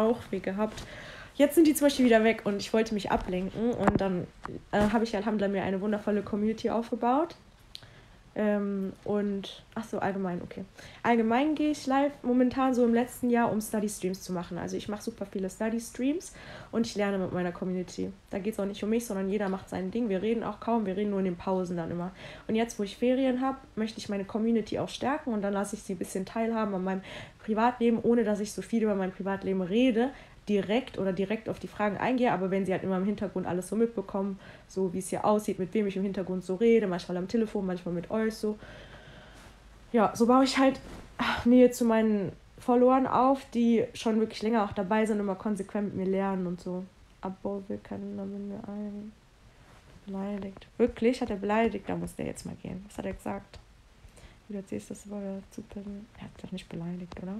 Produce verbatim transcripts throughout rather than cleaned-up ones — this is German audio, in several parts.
Bauchweh gehabt. Jetzt sind die zum Beispiel wieder weg und ich wollte mich ablenken und dann äh, habe ich Alhamdulillah mir eine wundervolle Community aufgebaut. Ähm, und, ach so, allgemein, okay. Allgemein gehe ich live momentan so im letzten Jahr, um Study-Streams zu machen. Also ich mache super viele Study-Streams und ich lerne mit meiner Community. Da geht es auch nicht um mich, sondern jeder macht sein Ding. Wir reden auch kaum, wir reden nur in den Pausen dann immer. Und jetzt, wo ich Ferien habe, möchte ich meine Community auch stärken und dann lasse ich sie ein bisschen teilhaben an meinem Privatleben, ohne dass ich so viel über mein Privatleben rede, direkt oder direkt auf die Fragen eingehe, aber wenn sie halt immer im Hintergrund alles so mitbekommen, so wie es hier aussieht, mit wem ich im Hintergrund so rede, manchmal am Telefon, manchmal mit euch so. Ja, so baue ich halt Nähe zu meinen Followern auf, die schon wirklich länger auch dabei sind, immer konsequent mit mir lernen und so. Abbau will keinen Namen mehr ein. Beleidigt. Wirklich? Hat er beleidigt? Da muss der jetzt mal gehen. Was hat er gesagt? Wie du erzählst, das war ja super. Er hat doch nicht beleidigt, oder?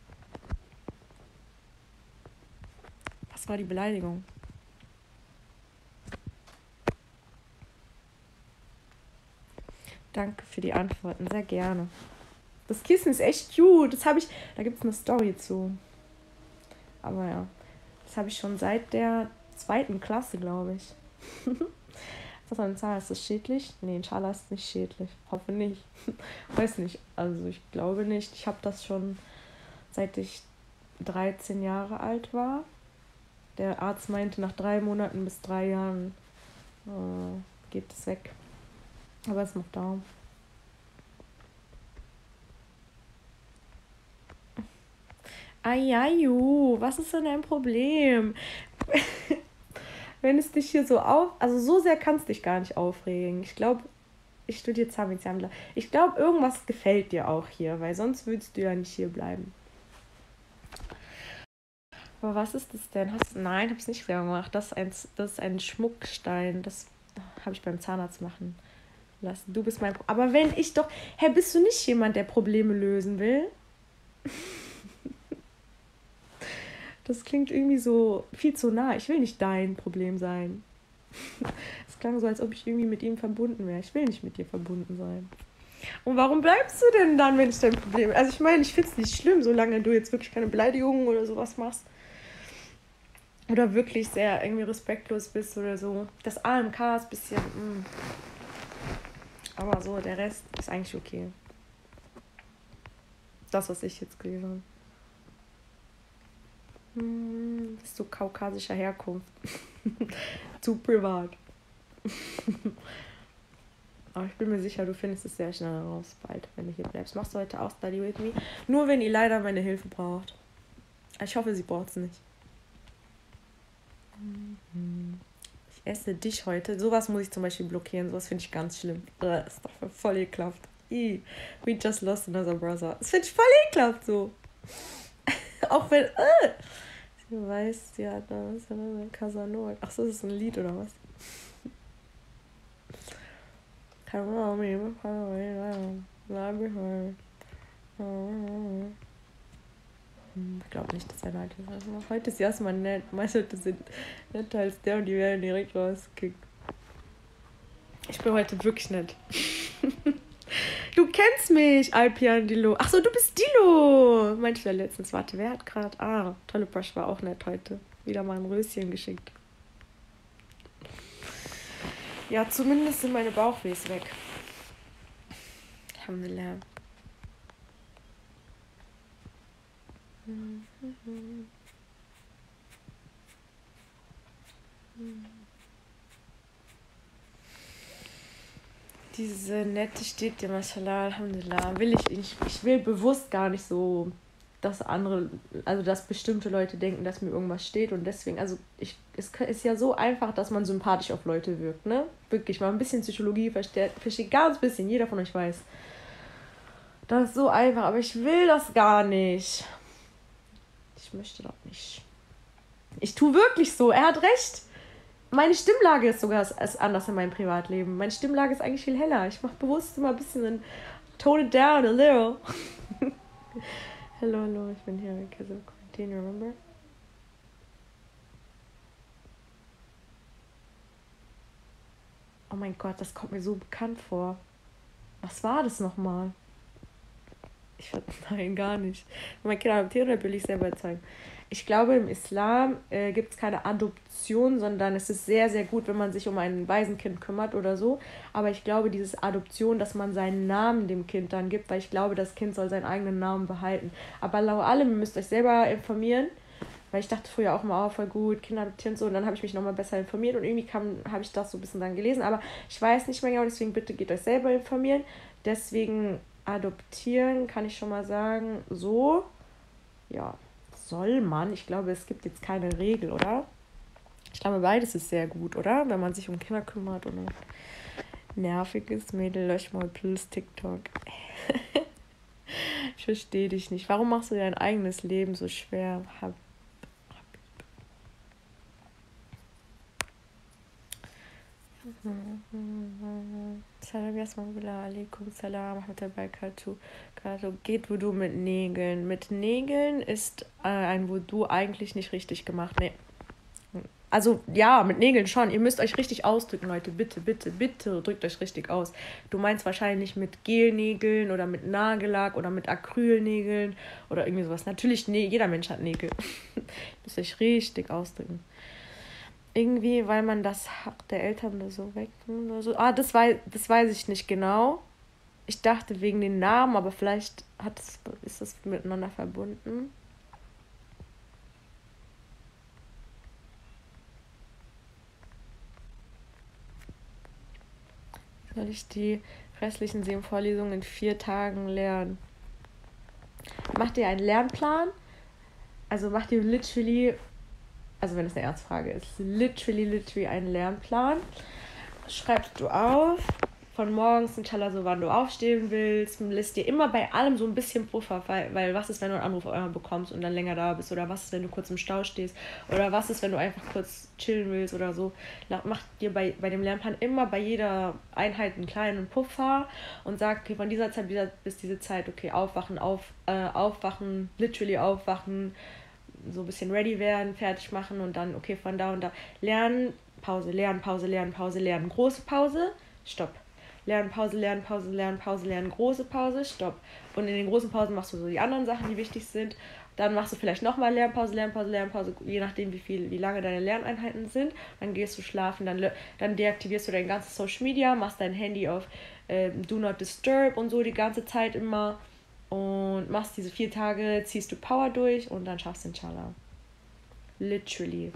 Was war die Beleidigung? Danke für die Antworten, sehr gerne. Das Kissen ist echt cute. Das habe ich. Da gibt es eine Story zu. Aber ja. Das habe ich schon seit der zweiten Klasse, glaube ich. Ist das eine Zahl? Ist das schädlich? Nee, Inshallah ist nicht schädlich. Hoffe nicht. Weiß nicht. Also ich glaube nicht. Ich habe das schon seit ich dreizehn Jahre alt war. Der Arzt meinte, nach drei Monaten bis drei Jahren äh, geht es weg. Aber es ist noch da. Ayaju, was ist denn dein Problem? Wenn es dich hier so auf... Also so sehr kannst du dich gar nicht aufregen. Ich glaube, ich studiere Zahnmedizin. Ich glaube, irgendwas gefällt dir auch hier, weil sonst würdest du ja nicht hier bleiben. Aber was ist das denn? Hast, nein, habe ich nicht selber gemacht. Das ist ein, das ist ein Schmuckstein. Das habe ich beim Zahnarzt machen lassen. Du bist mein... Pro- Aber wenn ich doch... Hä, hey, bist du nicht jemand, der Probleme lösen will? Das klingt irgendwie so viel zu nah. Ich will nicht dein Problem sein. Es klang so, als ob ich irgendwie mit ihm verbunden wäre. Ich will nicht mit dir verbunden sein. Und warum bleibst du denn dann, wenn ich dein Problem... Also ich meine, ich finde es nicht schlimm, solange du jetzt wirklich keine Beleidigungen oder sowas machst. Oder wirklich sehr irgendwie respektlos bist oder so. Das A M K ist ein bisschen... Mh. Aber so, der Rest ist eigentlich okay. Das, was ich jetzt gelesen habe. Hm, bist du kaukasischer Herkunft? Zu privat. Aber ich bin mir sicher, du findest es sehr schnell raus, bald, wenn du hier bleibst. Machst du heute auch Study with me? Nur wenn ihr leider meine Hilfe braucht. Ich hoffe, sie braucht es nicht. Ich esse dich heute. Sowas muss ich zum Beispiel blockieren. Sowas finde ich ganz schlimm. Das ist doch voll ekelhaft. We just lost another brother. Das finde ich voll ekelhaft so. Auch wenn... Äh, sie weiß, sie hat da was in Casanova. Ach so, ist das ein Lied oder was? Ich glaube nicht, dass er nett ist. Heute ist erstmal nett. Manche Leute sind netter als der und die werden direkt rausgekickt. Ich bin heute wirklich nett. Du kennst mich, Alpian Dilo. Ach so, du bist Dilo. Meinte der letztens. Warte, wer hat gerade... Ah, tolle Brush war auch nett heute. Wieder mal ein Röschen geschickt. Ja, zumindest sind meine Bauchwehs weg. Alhamdulillah. Diese nette steht dir, mashallah, alhamdulillah, will ich nicht. Ich will bewusst gar nicht so, dass andere, also dass bestimmte Leute denken, dass mir irgendwas steht und deswegen, also ich, es ist ja so einfach, dass man sympathisch auf Leute wirkt, ne? Wirklich, mal ein bisschen Psychologie versteht, versteht ganz bisschen, jeder von euch weiß. Das ist so einfach, aber ich will das gar nicht. Ich möchte doch nicht. Ich tue wirklich so, er hat recht. Meine Stimmlage ist sogar anders in meinem Privatleben. Meine Stimmlage ist eigentlich viel heller. Ich mache bewusst immer ein bisschen ein tone it down a little. Hello, hello, ich bin hier because of quarantine, remember? Oh mein Gott, das kommt mir so bekannt vor. Was war das nochmal? Ich nein, gar nicht. Wenn mein Kind adoptiert, will ich selber zeigen. Ich glaube, im Islam äh, gibt es keine Adoption, sondern es ist sehr, sehr gut, wenn man sich um ein Waisenkind kümmert oder so. Aber ich glaube, dieses Adoption, dass man seinen Namen dem Kind dann gibt, weil ich glaube, das Kind soll seinen eigenen Namen behalten. Aber laut allem, ihr müsst euch selber informieren, weil ich dachte früher auch mal, oh, voll gut, Kinder adoptieren so. Und dann habe ich mich nochmal besser informiert und irgendwie habe ich das so ein bisschen dann gelesen. Aber ich weiß nicht mehr genau, deswegen bitte geht euch selber informieren. Deswegen adoptieren kann ich schon mal sagen, so, ja. Soll man? Ich glaube, es gibt jetzt keine Regel, oder? Ich glaube, beides ist sehr gut, oder? Wenn man sich um Kinder kümmert und ein nerviges Mädel, lösch mal plus TikTok. Ich verstehe dich nicht. Warum machst du dein eigenes Leben so schwer? Hab, Salam alaikum, salam, geht Wudu mit Nägeln. Mit Nägeln ist äh, ein Wudu eigentlich nicht richtig gemacht. Nee. Also ja, mit Nägeln schon. Ihr müsst euch richtig ausdrücken, Leute. Bitte, bitte, bitte drückt euch richtig aus. Du meinst wahrscheinlich mit Gelnägeln oder mit Nagellack oder mit Acrylnägeln oder irgendwie sowas. Natürlich, nee, jeder Mensch hat Nägel. Ihr müsst euch richtig ausdrücken. Irgendwie, weil man das Haq der Eltern oder so weg oder so. Ah, das weiß, das weiß ich nicht genau. Ich dachte wegen den Namen, aber vielleicht hat es, ist das miteinander verbunden. Soll ich die restlichen sieben Vorlesungen in vier Tagen lernen? Macht ihr einen Lernplan? Also macht ihr literally, also wenn es eine Ernstfrage ist, literally, literally einen Lernplan. Schreibst du auf, von morgens, inshallah, so wann du aufstehen willst, lässt dir immer bei allem so ein bisschen Puffer, weil, weil was ist, wenn du einen Anruf einmal bekommst und dann länger da bist, oder was ist, wenn du kurz im Stau stehst, oder was ist, wenn du einfach kurz chillen willst oder so. Mach dir bei, bei dem Lernplan immer bei jeder Einheit einen kleinen Puffer und sag, okay, von dieser Zeit bis diese Zeit, okay, aufwachen, auf, äh, aufwachen, literally aufwachen, so ein bisschen ready werden, fertig machen und dann, okay, von da und da lernen, Pause, lernen, Pause, lernen, Pause, lernen, große Pause, stopp. Lernen, Pause, lernen, Pause, lernen, Pause, lernen, große Pause, stopp. Und in den großen Pausen machst du so die anderen Sachen, die wichtig sind. Dann machst du vielleicht nochmal Lernpause, Lernpause, Lernpause, je nachdem, wie viel, wie lange deine Lerneinheiten sind. Dann gehst du schlafen, dann, dann deaktivierst du dein ganzes Social Media, machst dein Handy auf äh, Do Not Disturb und so die ganze Zeit immer. Und machst diese vier Tage, ziehst du Power durch und dann schaffst du inshallah. Literally.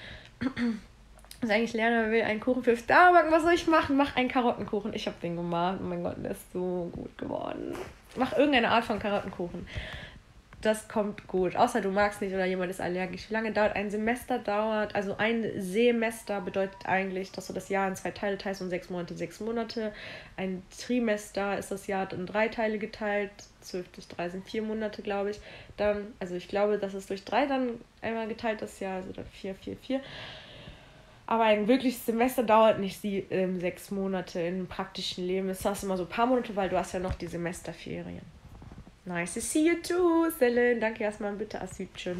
Also eigentlich lernen will, einen Kuchen für Starbucks. Was soll ich machen? Mach einen Karottenkuchen. Ich habe den gemacht. Oh mein Gott, der ist so gut geworden. Mach irgendeine Art von Karottenkuchen. Das kommt gut. Außer du magst nicht oder jemand ist allergisch. Wie lange dauert ein Semester? Dauert, also ein Semester bedeutet eigentlich, dass du das Jahr in zwei Teile teilst und sechs Monate, sechs Monate. Ein Trimester ist das Jahr in drei Teile geteilt. zwölf durch drei sind vier Monate, glaube ich. Dann, also ich glaube, dass es durch drei dann einmal geteilt das Jahr, also dann vier, vier, vier. Aber ein wirkliches Semester dauert nicht sie, ähm, sechs Monate im praktischen Leben. Es ist immer so ein paar Monate, weil du hast ja noch die Semesterferien. Nice to see you too, Selin. Danke erstmal bitte, Asütchen.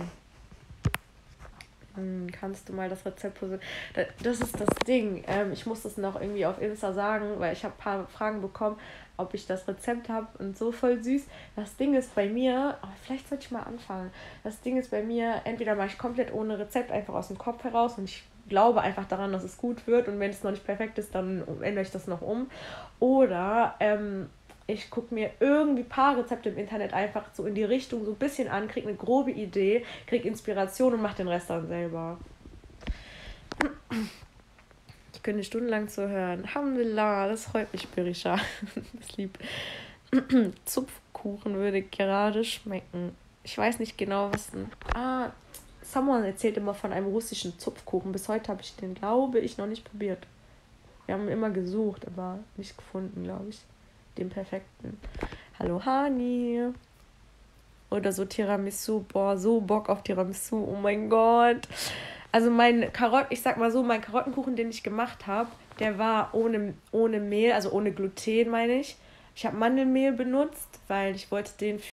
Hm, kannst du mal das Rezept posten? Das ist das Ding. Ähm, ich muss das noch irgendwie auf Insta sagen, weil ich habe ein paar Fragen bekommen, ob ich das Rezept habe und so voll süß. Das Ding ist bei mir, oh, vielleicht sollte ich mal anfangen. Das Ding ist bei mir, entweder mache ich komplett ohne Rezept einfach aus dem Kopf heraus und ich glaube einfach daran, dass es gut wird und wenn es noch nicht perfekt ist, dann ändere ich das noch um. Oder ähm, ich gucke mir irgendwie ein paar Rezepte im Internet einfach so in die Richtung so ein bisschen an, kriege eine grobe Idee, kriege Inspiration und mache den Rest dann selber. Ich könnte stundenlang zuhören. Alhamdulillah, das freut mich, Berisha. Das lieb. Zupfkuchen würde gerade schmecken. Ich weiß nicht genau, was ein... Ah, someone erzählt immer von einem russischen Zupfkuchen. Bis heute habe ich den, glaube ich, noch nicht probiert. Wir haben immer gesucht, aber nicht gefunden, glaube ich. Den perfekten. Hallo Hani. Oder so Tiramisu. Boah, so Bock auf Tiramisu. Oh mein Gott. Also mein Karotten, ich sag mal so, mein Karottenkuchen, den ich gemacht habe, der war ohne, ohne Mehl, also ohne Gluten, meine ich. Ich habe Mandelmehl benutzt, weil ich wollte den